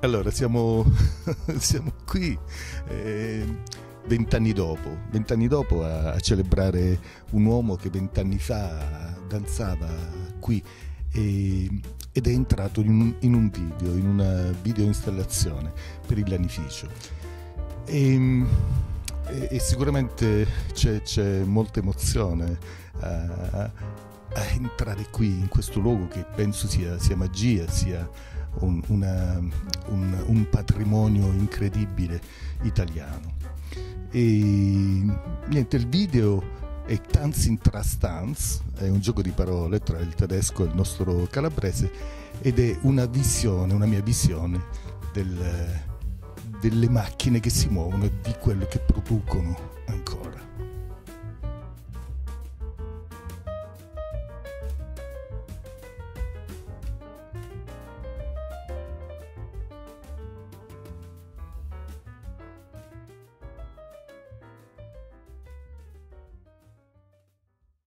Allora, siamo qui 20 anni dopo a celebrare un uomo che 20 anni fa danzava qui e- ed è entrato in una video installazione per il lanificio. E, e sicuramente c'è molta emozione a entrare qui in questo luogo che penso sia magia, sia un patrimonio incredibile italiano. E niente, il video è Tanz in Trastanz, è un gioco di parole tra il tedesco e il nostro calabrese ed è una mia visione delle macchine che si muovono e di quelle che producono